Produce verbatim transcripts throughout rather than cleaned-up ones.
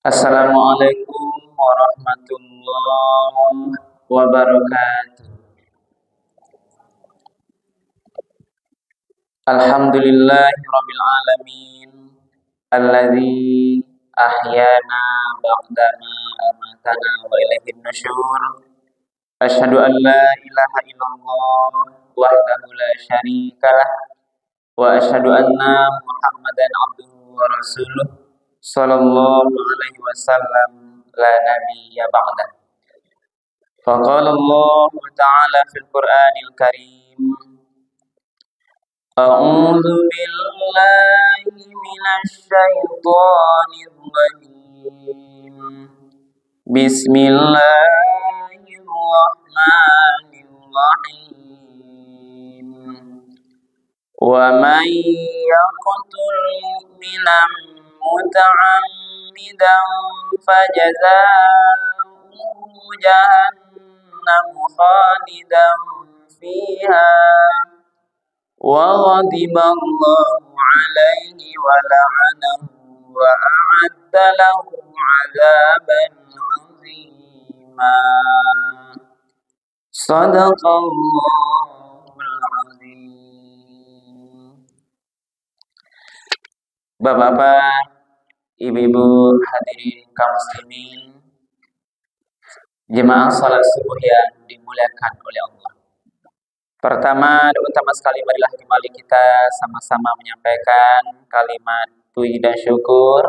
Assalamualaikum warahmatullahi wabarakatuh. Alhamdulillahirabbil alamin alladzi ahyana ba'dama amatana wa ilaihin nusyur. Asyhadu an la ilaha illallah wahdahu la syarikalah wa asyhadu anna Muhammadan abduhu wa rasuluh sallallahu alaihi wasallam la nabiyya ba'dah. Faqala Allah ta'ala fil Qur'anil Karim, A'udzu billahi minasy syaithanir rajim. Bismillahirrahmanirrahim. Wa man yaqtul mu'minan muta'ammidan fajazaa'uhu jahannam khalidan fiha wa ghadiba Allahu 'alaihi wa la'anahu wa a'adda lahu 'adzaban 'azima. Shadaqallahul 'azim. Bapak-bapak, ibu-ibu, hadirin kaum muslimin, jemaah salat subuh yang dimuliakan oleh Allah. Pertama dan utama sekali, marilah kembali kita sama-sama menyampaikan kalimat puji dan syukur.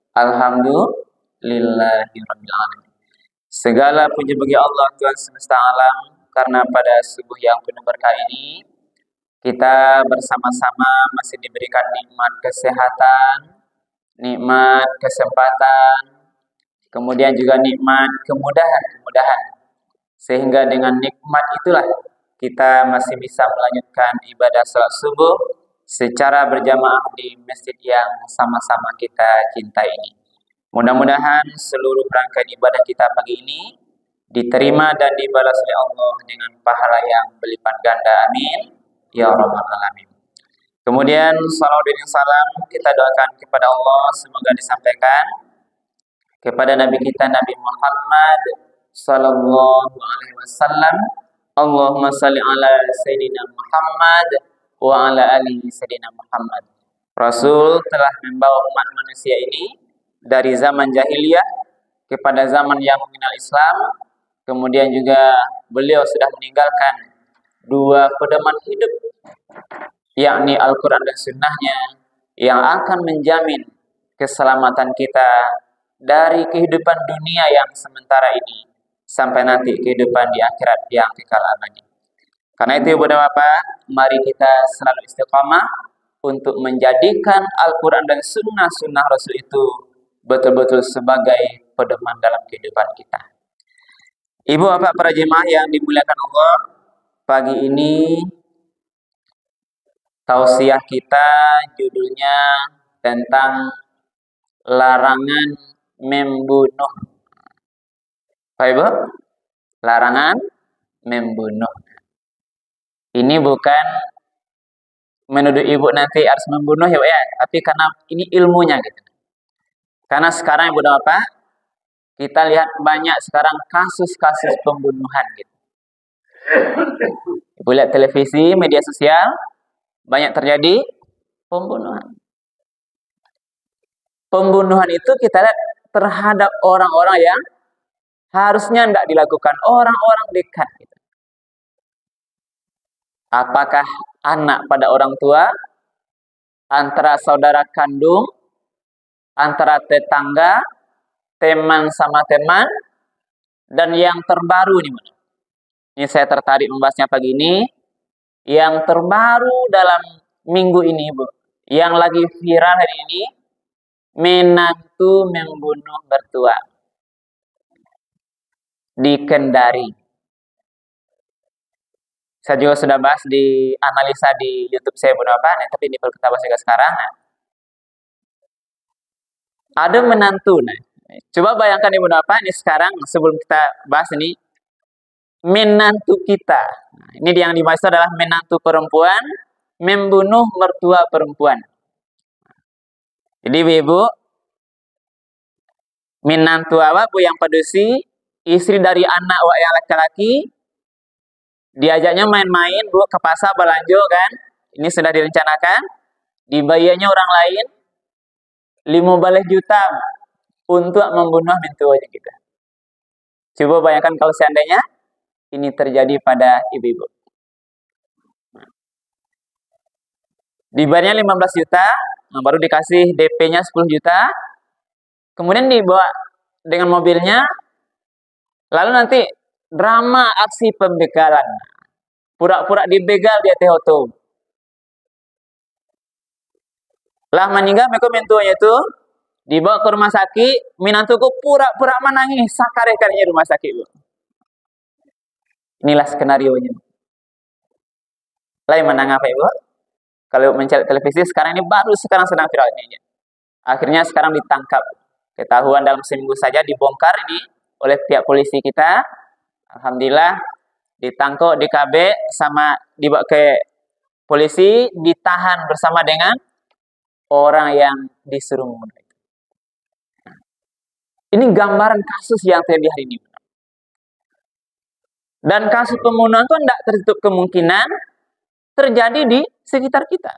Alhamdulillahirabbil alamin. Segala puji bagi Allah Tuhan semesta alam, karena pada subuh yang penuh berkah ini kita bersama-sama masih diberikan nikmat kesehatan, nikmat kesempatan, kemudian juga nikmat kemudahan-kemudahan. Sehingga dengan nikmat itulah kita masih bisa melanjutkan ibadah salat subuh secara berjamaah di masjid yang sama-sama kita cintai ini. Mudah-mudahan seluruh rangkaian ibadah kita pagi ini diterima dan dibalas oleh Allah dengan pahala yang berlipat ganda. Amin ya rabbal alamin. Kemudian salawat dan salam kita doakan kepada Allah, semoga disampaikan kepada Nabi kita Nabi Muhammad sallallahu alaihi wasallam. Allahumma salli ala Sayyidina Muhammad wa ala ali Sayyidina Muhammad. Rasul telah membawa umat manusia ini dari zaman jahiliyah kepada zaman yang mengenal Islam. Kemudian juga beliau sudah meninggalkan dua pedoman hidup, yakni Al-Quran dan Sunnahnya, yang akan menjamin keselamatan kita dari kehidupan dunia yang sementara ini sampai nanti kehidupan di akhirat yang kekal abadi. Karena itu, Ibu dan Bapak, mari kita selalu istiqamah untuk menjadikan Al-Quran dan Sunnah-Sunnah Rasul itu betul-betul sebagai pedoman dalam kehidupan kita. Ibu Bapak para jemaah yang dimuliakan Allah, pagi ini tausiah kita judulnya tentang larangan membunuh. Pak Ibu, larangan membunuh. Ini bukan menuduh ibu nanti harus membunuh ya, ya, tapi karena ini ilmunya gitu. Karena sekarang Ibu dan Bapak, kita lihat banyak sekarang kasus-kasus pembunuhan gitu. Ibu lihat televisi, media sosial, banyak terjadi pembunuhan. Pembunuhan itu kita lihat terhadap orang-orang yang harusnya tidak dilakukan, orang-orang dekat. Gitu. Apakah anak pada orang tua, antara saudara kandung, antara tetangga, teman sama teman, dan yang terbaru nih, ini saya tertarik membahasnya pagi ini. Yang terbaru dalam minggu ini, Bu, yang lagi viral hari ini, menantu membunuh mertua di Kendari. Saya juga sudah bahas di analisa di YouTube saya, Bu, apa, nah, tapi ini perlu kita bahas juga sekarang. Nah. Ada menantu, nah. Coba bayangkan Ibu apa ini sekarang sebelum kita bahas ini, menantu kita. Nah, ini yang dimaksud adalah menantu perempuan membunuh mertua perempuan. Jadi Ibu, Minantu awak bu yang padusi, istri dari anak awak yang laki-laki, diajaknya main-main bu ke pasar belanja kan, ini sudah direncanakan, dibayarnya orang lain lima belas juta untuk membunuh mentuanya kita. Coba bayangkan kalau seandainya ini terjadi pada ibu-ibu. Dibayarnya lima belas juta, nah baru dikasih D P-nya sepuluh juta, kemudian dibawa dengan mobilnya, lalu nanti drama aksi pembegalan. Pura-pura dibegal dia tehoto. Lah meninggal mereka mentuanya itu, dibawa ke rumah sakit, minantuku pura-pura menangis, sakare-karenya rumah sakit. Bu. Inilah skenario-nya. Lain menang apa ibu? Kalau mencari televisi sekarang ini baru sekarang sedang viral ini. Akhirnya sekarang ditangkap. Ketahuan dalam seminggu saja dibongkar ini oleh pihak polisi kita. Alhamdulillah ditangkap di K B sama dibawa ke polisi, ditahan bersama dengan orang yang disuruh membunuh. Ini gambaran kasus yang terjadi hari ini. Dan kasus pembunuhan itu tidak tertutup kemungkinan terjadi di sekitar kita.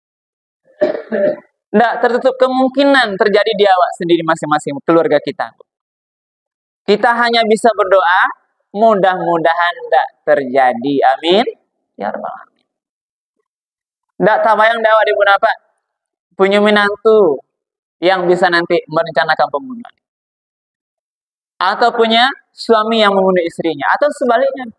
Tidak tertutup kemungkinan terjadi di awak sendiri masing-masing, keluarga kita. Kita hanya bisa berdoa, mudah-mudahan tidak terjadi. Amin. Ya Rabbal Alamin. Tidak tabayang dakwah dibunuh apa? Punya menantu yang bisa nanti merencanakan pembunuhan. Atau punya suami yang membunuh istrinya. Atau sebaliknya.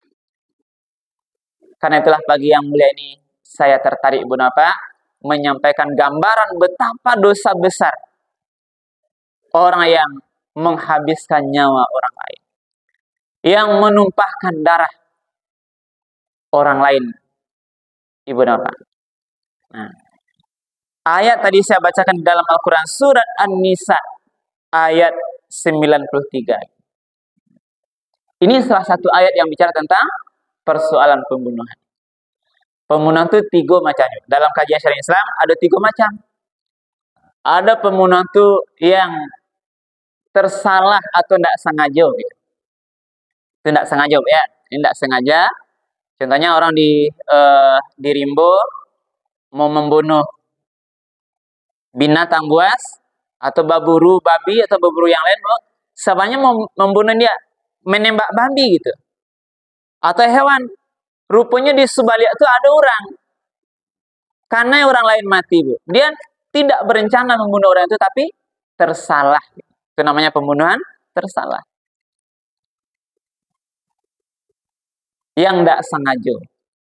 Karena itulah pagi yang mulia ini, saya tertarik Ibu Napa menyampaikan gambaran betapa dosa besar orang yang menghabiskan nyawa orang lain. Yang menumpahkan darah orang lain. Ibu Napa. Nah, ayat tadi saya bacakan di dalam Al-Quran surat An-Nisa ayat sembilan puluh tiga. Ini salah satu ayat yang bicara tentang persoalan pembunuhan. Pembunuhan itu tiga macam. Dalam kajian syariat Islam ada tiga macam. Ada pembunuhan itu yang tersalah atau tidak sengaja. Gitu. Itu tidak sengaja ya. Ini tidak sengaja. Contohnya orang di uh, di Rimbo mau membunuh binatang buas atau baburu babi atau baburu yang lain, sebenarnya mau membunuh dia, menembak babi gitu. Atau hewan. Rupanya di sebalik itu ada orang. Karena orang lain mati, Bu. Dia tidak berencana membunuh orang itu, tapi tersalah. Itu namanya pembunuhan tersalah. Yang tidak sengaja.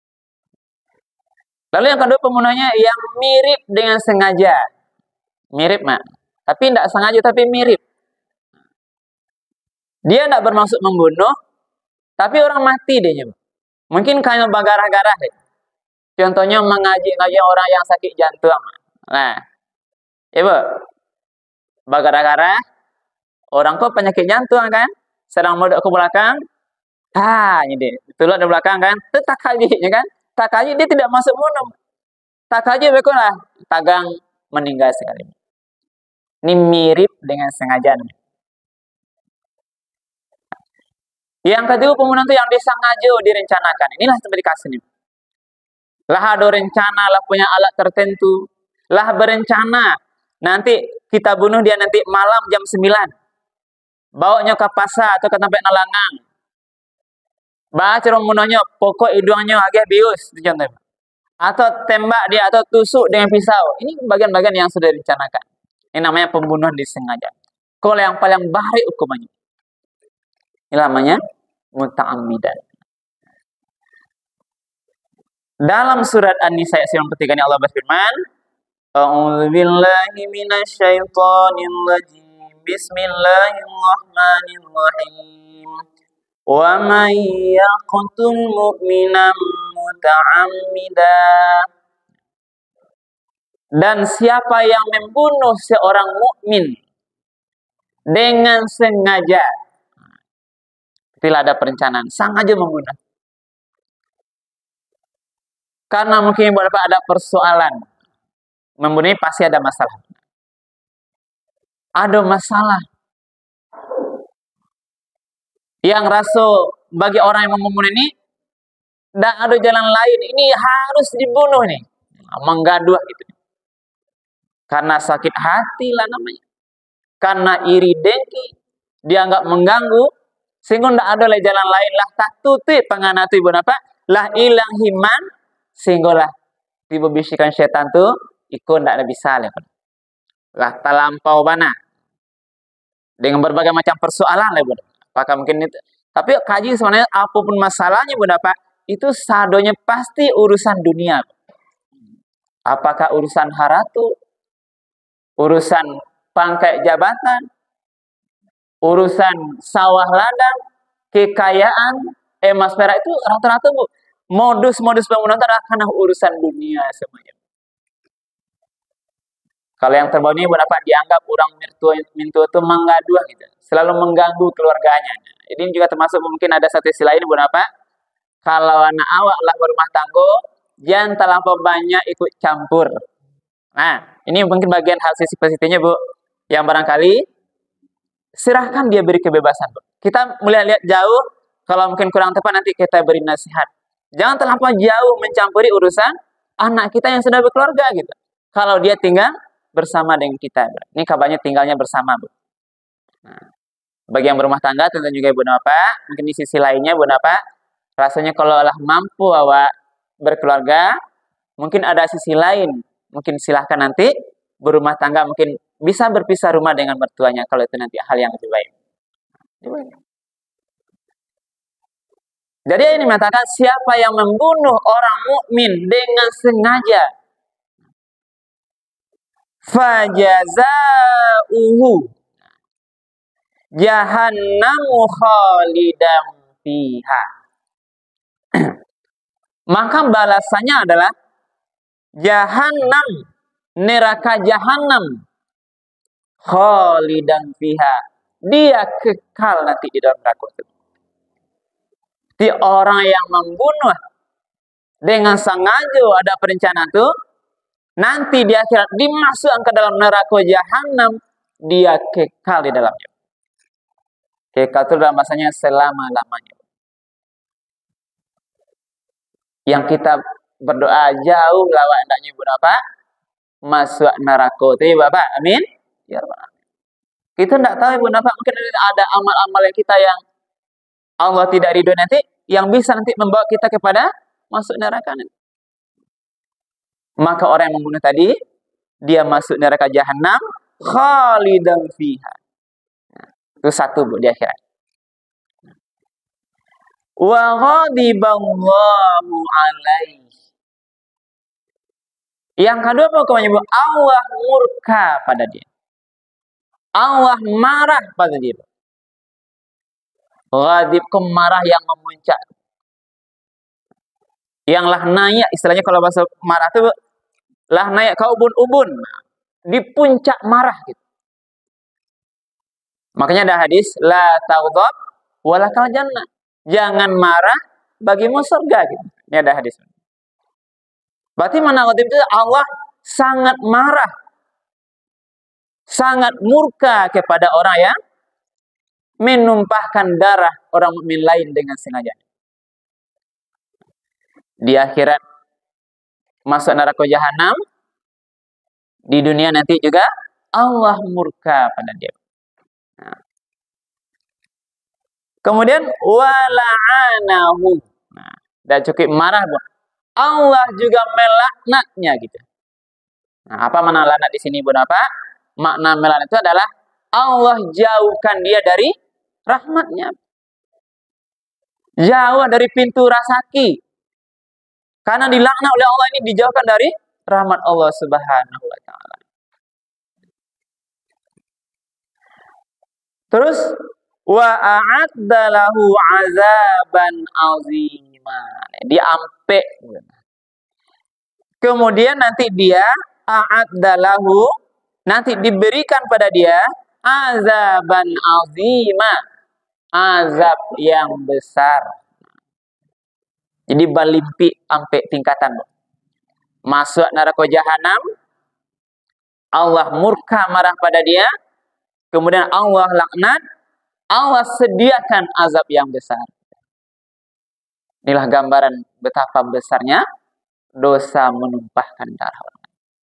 Lalu yang kedua pembunuhannya yang mirip dengan sengaja. Mirip, Mak. Tapi tidak sengaja, tapi mirip. Dia tidak bermaksud membunuh, tapi orang mati dia. Mungkin kayak bagarah-garah. Contohnya mengaji-ngaji orang yang sakit jantung. Nah, ibu, bagarah-garah, orang kok penyakit jantung kan, sedang modok ke belakang, ah, ini tulak di belakang kan, itu tak kaji, ya kan? Tak kaji dia tidak masuk bunuh. Tak kaji bekolah, tagang meninggal sekali. Ini mirip dengan sengaja. Yang kedua pembunuhan itu yang disengaja direncanakan. Inilah seperti kasus ini. Lah ada rencana, lah punya alat tertentu, lah berencana nanti kita bunuh dia nanti malam jam sembilan. Bawanya ke pasar atau ke tempat nalangang. Baca membunuhnya, pokok hidungnya agak bius, contohnya. Atau tembak dia atau tusuk dengan pisau. Ini bagian-bagian yang sudah direncanakan. Ini namanya pembunuhan disengaja. Kalau yang paling baik hukumannya. Ini namanya muta'ammidan. Dalam surat An-Nisa ayat sembilan puluh tiga ini Allah berfirman, A'udzubillahi minasyaitonir rajim. Bismillahirrahmanirrahim. Wa may yaqtul mu'minan muta'ammidan. Dan siapa yang membunuh seorang mukmin dengan sengaja, tidak ada perencanaan, sengaja membunuh. Karena mungkin beberapa ada persoalan. Membunuh pasti ada masalah. Ada masalah. Yang rasul bagi orang yang membunuh ini, tidak ada jalan lain, ini harus dibunuh nih, menggaduh gitu. Karena sakit hati lah namanya, karena iri dengki, dianggap mengganggu, sehingga tidak ada lah jalan lain lah tak tuti panganatu ibu napa lah ilang himan, sehingga lah tiba bisikan setan tuh ikut tidak bisa lah lah talampau bana dengan berbagai macam persoalan lah ibu. Apakah mungkin itu, tapi kaji sebenarnya apapun masalahnya ibu napa itu sadonya pasti urusan dunia. Apakah urusan haratu, urusan pangkat jabatan, urusan sawah ladang, kekayaan, emas perak, itu rata-rata bu modus-modus pembunuhan adalah karena urusan dunia semuanya. Kalau yang terbaru ini berapa dianggap orang mintu mintu itu menggaduh gitu, selalu mengganggu keluarganya. Jadi ini juga termasuk mungkin ada satu istilah ini berapa? Kalau anak awak lah berumah tangga, jangan terlampau banyak ikut campur. Nah, ini mungkin bagian hal sisi positifnya bu, yang barangkali serahkan dia beri kebebasan bu. Kita mulai lihat jauh, kalau mungkin kurang tepat nanti kita beri nasihat. Jangan terlampau jauh mencampuri urusan anak kita yang sudah berkeluarga gitu. Kalau dia tinggal bersama dengan kita, ini kabarnya tinggalnya bersama bu. Nah, bagi yang berumah tangga tentu juga ibu napa, mungkin di sisi lainnya ibu napa, rasanya kalau Allah mampu awak berkeluarga, mungkin ada sisi lain, mungkin silahkan nanti berumah tangga, mungkin bisa berpisah rumah dengan mertuanya kalau itu nanti hal yang lebih baik. Jadi ini mengatakan siapa yang membunuh orang mukmin dengan sengaja, fajazauhu jahannamu khalidan fiha. Maka balasannya adalah jahannam, neraka jahannam, khalidan fiha, dia kekal nanti di dalam neraka itu. Di orang yang membunuh dengan sengaja ada perencanaan itu, nanti di akhirat dimasukkan ke dalam neraka jahannam, dia kekal di dalamnya. Kekal itu dalam bahasanya selama-lamanya. Yang kita berdoa jauh lawan hendaknya berapa? Masuk neraka itu ya Bapak. Amin. Ya Rabbal Alamin. Kita tidak tahu ibu napa, mungkin ada amal-amal yang kita yang Allah tidak ridho nanti, yang bisa nanti membawa kita kepada masuk neraka nanti. Maka orang yang membunuh tadi, dia masuk neraka jahanam, khalidan fiha. Nah, itu satu bu di akhirat. Wa ghadiballahu alaihi. Yang kedua pokoknya bu, Allah murka pada dia. Allah marah pada dia. Ghadib, kemarah yang memuncak. Yang lahnaya, istilahnya kalau bahasa marah itu lahnaya kau ubun-ubun, di puncak marah gitu. Makanya ada hadis la taghdab walakal jannah. Jangan marah, bagimu surga gitu. Ini ada hadis. Berarti mana ghadib itu Allah sangat marah, sangat murka kepada orang yang menumpahkan darah orang mukmin lain dengan sengaja. Di akhirat masuk neraka jahanam, di dunia nanti juga Allah murka pada dia. Nah. Kemudian wala'anahu. Nah, dan cukup marah bu. Allah juga melaknatnya gitu. Nah, apa makna laknat di sini bu? Apa? Makna melaknat itu adalah Allah jauhkan dia dari rahmatnya. Jauh dari pintu rasaki. Karena dilaknat oleh Allah ini dijauhkan dari rahmat Allah Subhanahu wa taala. Terus wa a'adda lahu 'azaban 'azima. Diampe. Kemudian nanti dia a'adda lahu, nanti diberikan pada dia azaban 'azima, azab yang besar. Jadi balimpi ampe tingkatan. Masuk neraka jahanam, Allah murka marah pada dia, kemudian Allah laknat, Allah sediakan azab yang besar. Inilah gambaran betapa besarnya dosa menumpahkan darah orang.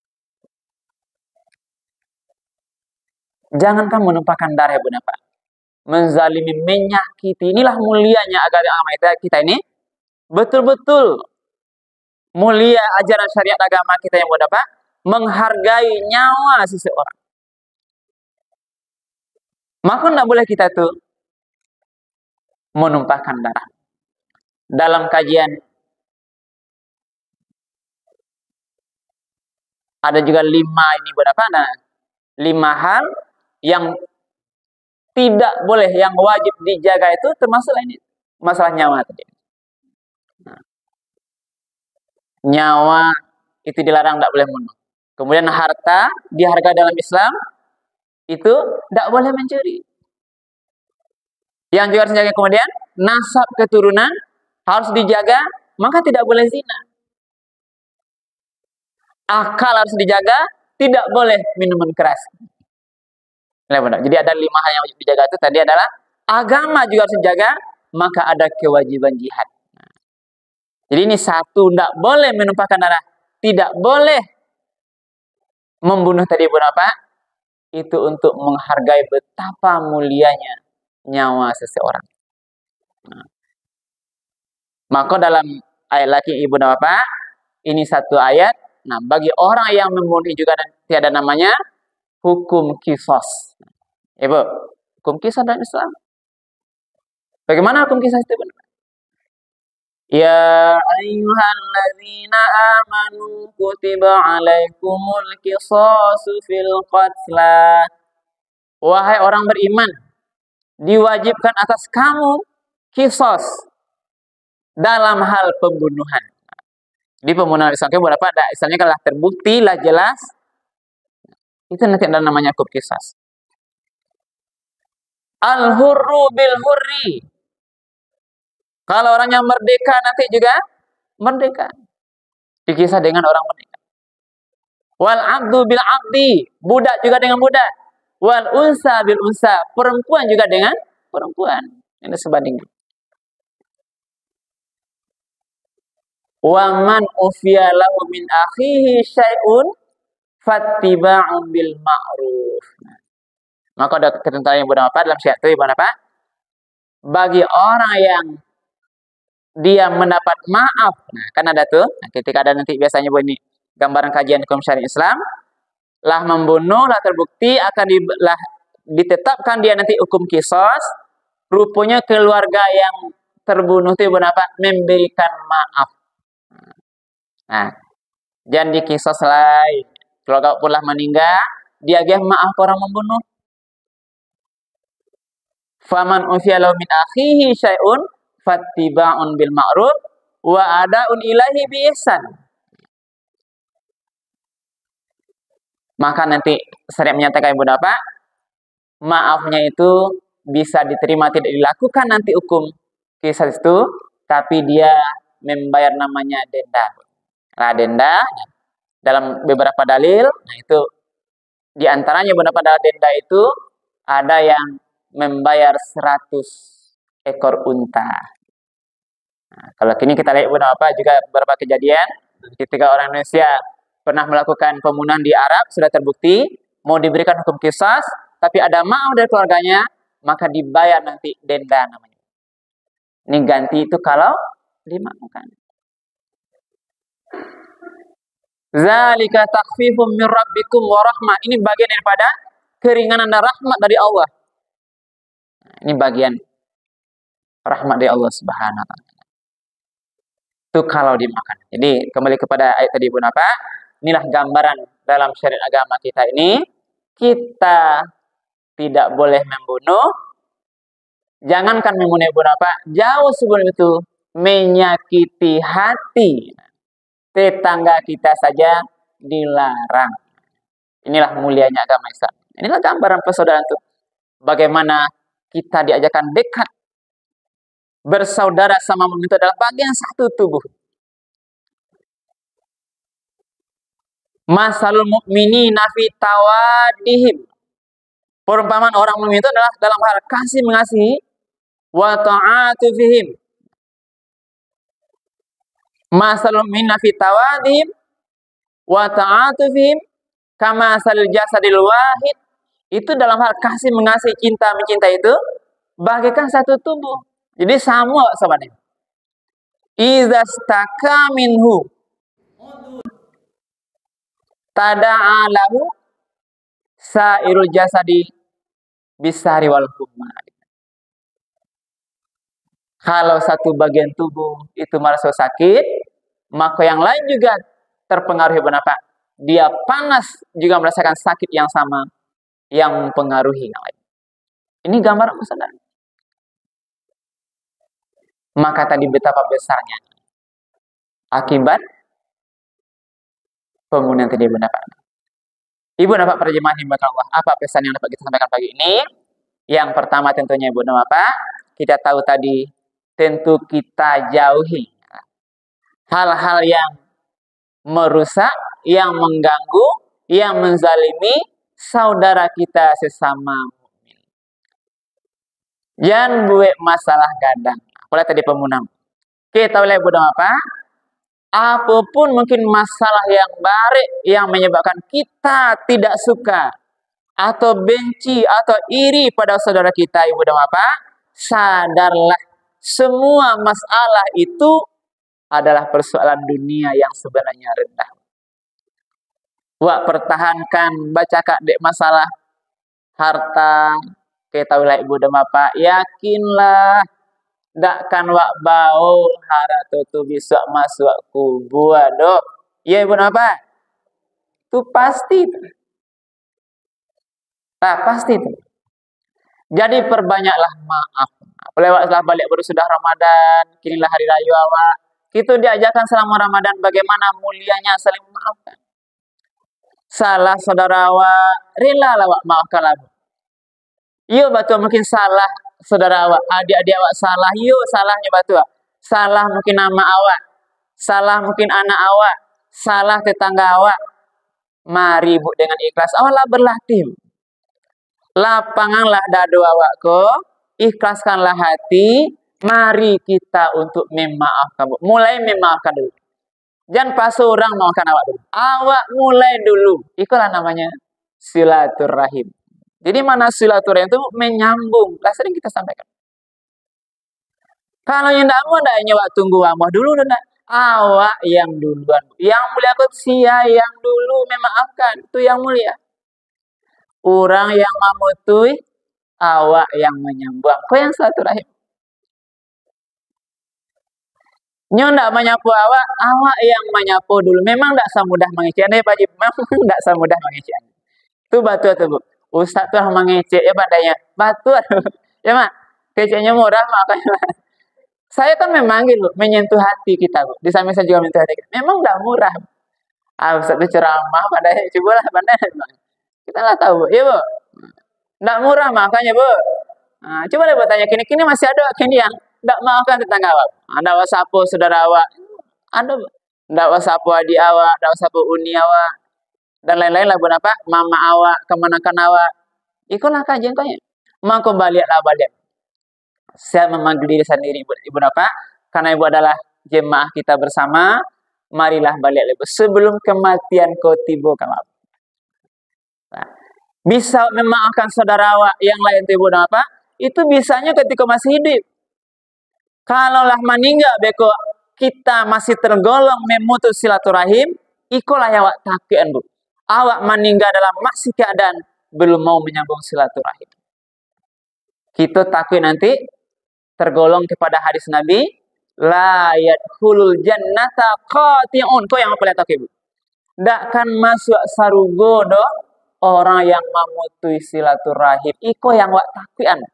Jangankan menumpahkan darah, Bunda Pak. Menzalimi, menyakiti. Inilah mulianya agama kita ini. Betul-betul mulia ajaran syariat agama kita yang Bunda Pak. Menghargai nyawa seseorang. Maka tidak boleh kita tuh menumpahkan darah. Dalam kajian ada juga lima ini Bunda Pak. Nah, lima hal yang tidak boleh, yang wajib dijaga itu termasuk ini masalah nyawa tadi. Nah, nyawa itu dilarang, tidak boleh bunuh. Kemudian harta dihargai dalam Islam itu tidak boleh mencuri. Yang juga harus dijaga kemudian nasab keturunan harus dijaga, maka tidak boleh zina. Akal harus dijaga, tidak boleh minuman keras. Jadi ada lima hal yang wajib dijaga itu tadi adalah agama juga harus dijaga, maka ada kewajiban jihad. Jadi ini satu, tidak boleh menumpahkan darah, tidak boleh membunuh tadi Bunda Pak, itu untuk menghargai betapa mulianya nyawa seseorang. Nah, maka dalam ayat lagi Ibu dan Bapak, ini satu ayat. Nah, bagi orang yang membunuh juga tiada namanya hukum qisas. Ibu, hukum qisas dalam Islam. Bagaimana hukum qisas itu, Bunda? Ya ayyuhalladzina amanu kutiba alaikumul qisasu fil qatla. Wahai orang beriman, diwajibkan atas kamu qisas dalam hal pembunuhan. Di pembunuhan Islam berapa ada istilahnya kalau terbukti lah jelas, itu nanti ada namanya hukum qisas. Al-hurru bil hurri. Kalau orang yang merdeka nanti juga merdeka. Dikisah dengan orang merdeka. Wal abdu bil abdi. Budak juga dengan budak. Wal unsa bil unsa. Perempuan juga dengan perempuan. Ini sebanding. Wa man ufiya lahu min akhihi syai'un fattiba'un bil ma'ruf. Maka ada ketentuan yang Bunda Bapak dalam syariat itu Bunda Bapak. Bagi orang yang dia mendapat maaf, nah kan ada tuh, nah, ketika ada nanti biasanya Bu ini gambaran kajian hukum syariat Islam, lah membunuh, lah terbukti akan di, lah, ditetapkan dia nanti hukum qisas, rupanya keluarga yang terbunuh itu Bunda Bapak memberikan maaf. Nah, jangan dikisas lain. Keluarga pula meninggal, dia gih maaf orang membunuh. Faman ufiya lahu min akhihi syai'un fattiba'un bil ma'ruf wa ada'un ilahi bi ihsan. Maka nanti syariat menyatakan Ibu Bapak, maafnya itu bisa diterima, tidak dilakukan nanti hukum qisas itu, tapi dia membayar namanya denda. Nah, denda dalam beberapa dalil, nah itu diantaranya beberapa dalil denda itu ada yang membayar seratus ekor unta. Nah, kalau kini kita lihat Bunda Bapak juga beberapa kejadian ketika orang Indonesia pernah melakukan pembunuhan di Arab sudah terbukti mau diberikan hukum qisas, tapi ada maaf dari keluarganya, maka dibayar nanti denda namanya. Ini ganti itu kalau dimaafkan. Zalika takhfifum min rabbikum wa rahmah. Ini bagian daripada keringanan dan rahmat dari Allah. Ini bagian rahmat dari Allah Subhanahu wa taala. Itu kalau dimakan. Jadi kembali kepada ayat tadi Bunda Pak, inilah gambaran dalam syariat agama kita ini, kita tidak boleh membunuh. Jangankan membunuh Bunda Pak, jauh sebelum itu menyakiti hati tetangga kita saja dilarang. Inilah mulianya agama Islam. Inilah gambaran persaudaraan itu. Bagaimana kita diajarkan dekat bersaudara sama itu adalah bagian satu tubuh. Masalul mu'minina fi tawadihim Perumpamaan orang mukmin itu adalah dalam hal kasih mengasihi wa ta'atu fihim. Masalul minna fi tawadihim wa ta'atu fihim kama salil jasadil wahid. Itu dalam hal kasih mengasihi, cinta mencintai itu bagaikan satu tubuh. Jadi sama sobatnya. Iza staka minhu tada'a lahu sairul jasadi bisari wal humma. Kalau satu bagian tubuh itu merasa sakit, maka yang lain juga terpengaruhi. Kenapa? Dia panas juga merasakan sakit yang sama yang mempengaruhi yang lain. Ini gambar saudara. Maka tadi betapa besarnya akibat pembunuhan tadi Ibu Bapak. Ibu Bapak para jemaah yang dirahmati Allah, apa pesan yang dapat kita sampaikan pagi ini? Yang pertama tentunya Ibu Bapak, kita tahu tadi tentu kita jauhi hal-hal yang merusak, yang mengganggu, yang menzalimi saudara kita sesama mukmin. Jangan buat masalah gadang. Oleh tadi pembunuhan. Kita oleh Ibu Bapak, apapun mungkin masalah yang baik yang menyebabkan kita tidak suka atau benci atau iri pada saudara kita, Ibu dan Bapak, sadarlah semua masalah itu adalah persoalan dunia yang sebenarnya rendah. Wak pertahankan baca kak dek masalah harta, kita wilayah Ibu dan Bapak, yakinlah dakkan wak bau harta tu bisa masuk kubur aduh. Ya Ibu dan Bapak, itu pasti. Nah, pasti itu. Jadi perbanyaklah maaf. Lewatlah balik baru sudah Ramadan, kinilah hari raya awak. Kita diajarkan selama Ramadan bagaimana mulianya saling memaafkan. Salah saudara awak, rela lah awak maafkan lah. Yo betul mungkin salah saudara awak, adik-adik awak salah, yo salahnya betul. Salah mungkin nama awak, salah mungkin anak awak, salah tetangga awak. Mari Bu dengan ikhlas, awaklah berlatih. Lapanganlah dadu awak ko, ikhlaskanlah hati, mari kita untuk memaafkan. Mulai memaafkan dulu. Jangan pas orang maafkan awak dulu. Awak mulai dulu. Itulah namanya silaturahim. Jadi mana silaturahim itu menyambung. Lah sering kita sampaikan. Kalau yang tidak mau, tidak nyawa tunggu awak dulu. Tidak. Awak yang duluan. Yang mulia itu sia yang dulu memaafkan. Itu yang mulia. Orang yang memutui, awak yang menyambung. Kau yang silaturahim. Nyo ndak menyapu awak, awak yang menyapu dulu. Memang ndak semudah mengecek. Nih Pak Jib, memang ndak semudah mengecek. Itu batu tuh Bu. Ustaz tuh mengecek ya padanya. Batu ya Mak. Keceknya murah makanya. Saya kan memanggil Bu, menyentuh hati kita Bu. Di samping saya juga menyentuh hati kita. Memang ndak murah. Ah Ustaz itu ceramah padanya. Cobalah padanya. Kita lah tahu Bu. Iya Bu. Ndak murah makanya Bu. Nah, coba deh bertanya kini-kini masih ada kini yang ndak maafkan tetangga awak. Ndak wasapu saudara awak. Ada ndak wasapu adik awak, ndak wasapu uni awak. Dan lain-lain lah Bu apa? Mama awak, kemanakan awak. Ikulah kajian tanya. Maka baliklah balik. Saya memanggil diri sendiri Ibu, Ibu apa? Karena Ibu adalah jemaah kita bersama. Marilah balik Ibu sebelum kematian kau tiba kamu. Nah, bisa memaafkan saudara awak yang lain Ibu apa? Itu bisanya ketika masih hidup. Kalaulah meninggal beko kita masih tergolong memutus silaturahim, ikulah yang awak takian Bu. Awak meninggal dalam masih keadaan belum mau menyambung silaturahim. Kita takut nanti tergolong kepada hadis Nabi, la yadkhulul jannata qati'un. Kau yang apa lihat takut Bu? Dakkan masuk sarugo do orang yang memutus silaturahim. Iko yang awak takian.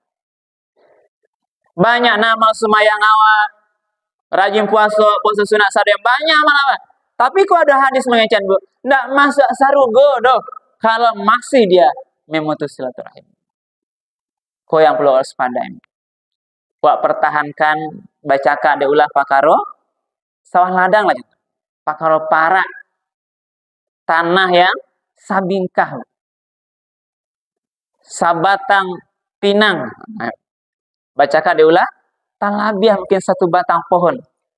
Banyak nama semayang awak, rajin puasa, puasa sunat sadem banyak malah. Tapi kok ada hadis mengecan Bu, ndak masuk sarugo doh kalau masih dia memutus silaturahim. Kau yang perlu waspada. Wak pertahankan bacakan de ulah pakaro sawah ladang lagi. Pakaro parak tanah yang sabingkah. sabatang pinang. Nah, bacakan diulah. Talabiah mungkin satu batang pohon.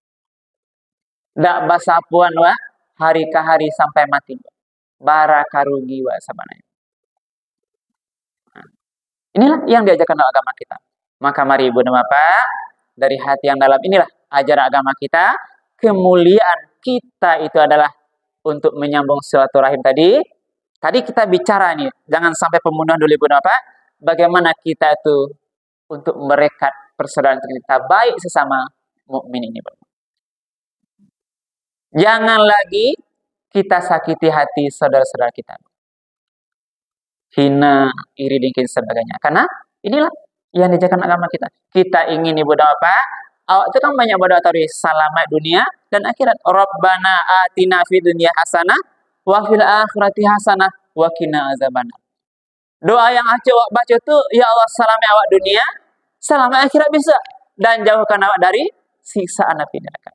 Dak basapuan wa hari ke hari sampai mati. Bara karugi wa sabananya. Nah, inilah yang diajarkan oleh agama kita. Maka mari ibu dan bapak, dari hati yang dalam inilah ajaran agama kita. Kemuliaan kita itu adalah untuk menyambung silaturahim tadi. Tadi kita bicara nih, jangan sampai pembunuhan dulu ibu dan bapak. Bagaimana kita itu untuk merekat persaudaraan kita baik sesama mukmin ini. Jangan lagi kita sakiti hati saudara-saudara kita. Hina, iri, dengki, sebagainya. Karena inilah yang diajarkan agama kita. Kita ingin ibu dan bapak, awak itu kan banyak berdoa tadi, selamat dunia dan akhirat. Rabbana atina fid dunya hasanah wa fil akhirati hasanah wa qina azabannar. Doa yang acik awak baca itu, ya Allah selamat awak dunia, selamat akhirat bisa, dan jauhkan awak dari siksaan api neraka.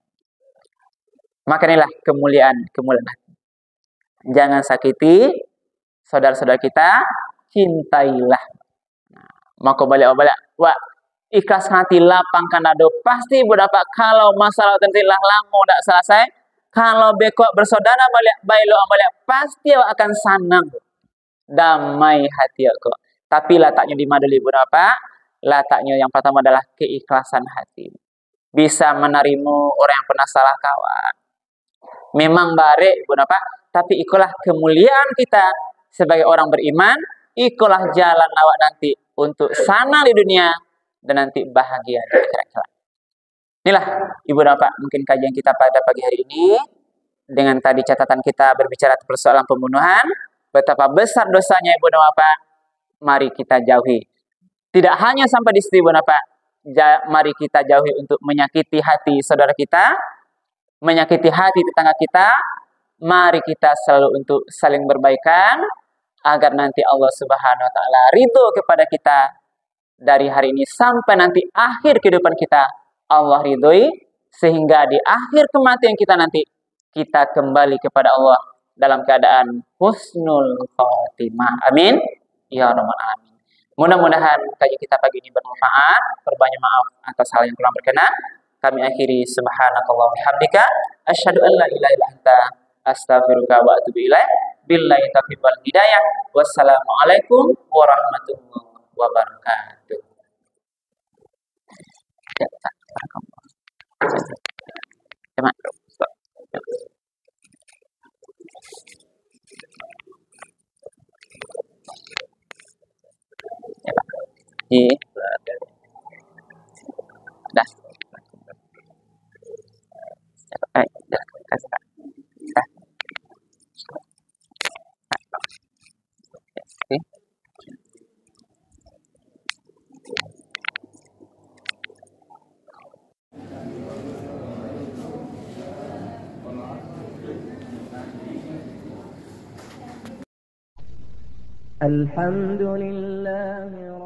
Maka inilah kemuliaan kemuliaan hati. Jangan sakiti saudara-saudara kita, cintailah. Nah, maka balik-balik, wah ikhlas hati lapang kanado pasti berdapat. Kalau masalah tentilah lama tidak selesai, kalau bekok bersaudara balik bailo balik pasti akan senang, damai hati aku. Tapi letaknya di mana dulu berapa? Letaknya yang pertama adalah keikhlasan hati. Bisa menerimu orang yang pernah salah kawan. Memang barek berapa? Tapi ikulah kemuliaan kita sebagai orang beriman. Ikulah jalan awak nanti untuk sana di dunia dan nanti bahagia di akhirat. Inilah ibu dan bapak mungkin kajian kita pada pagi hari ini. Dengan tadi catatan kita berbicara persoalan pembunuhan, betapa besar dosanya ibu dan bapak. Mari kita jauhi. Tidak hanya sampai di situ ibu dan bapak. Ja, mari kita jauhi untuk menyakiti hati saudara kita, menyakiti hati tetangga kita. Mari kita selalu untuk saling berbaikan agar nanti Allah Subhanahu wa taala ridho kepada kita dari hari ini sampai nanti akhir kehidupan kita. Allah ridhoi sehingga di akhir kematian kita nanti kita kembali kepada Allah dalam keadaan husnul khotimah. Amin ya rabbal alamin. Mudah-mudahan kajian kita pagi ini bermanfaat. Berbanyak maaf atas hal yang kurang berkenan. Kami akhiri subhanakallah bihamdika asyhadu an la ilaha illa anta astaghfiruka wa atubu ilaik. Billahi taufiq wal hidayah. Wassalamualaikum warahmatullahi wabarakatuh. Ya, Cuma. Ya, Pak. Iya. Dah. Eh, dah. Kasih, Pak. Dah. Oke. Alhamdulillah.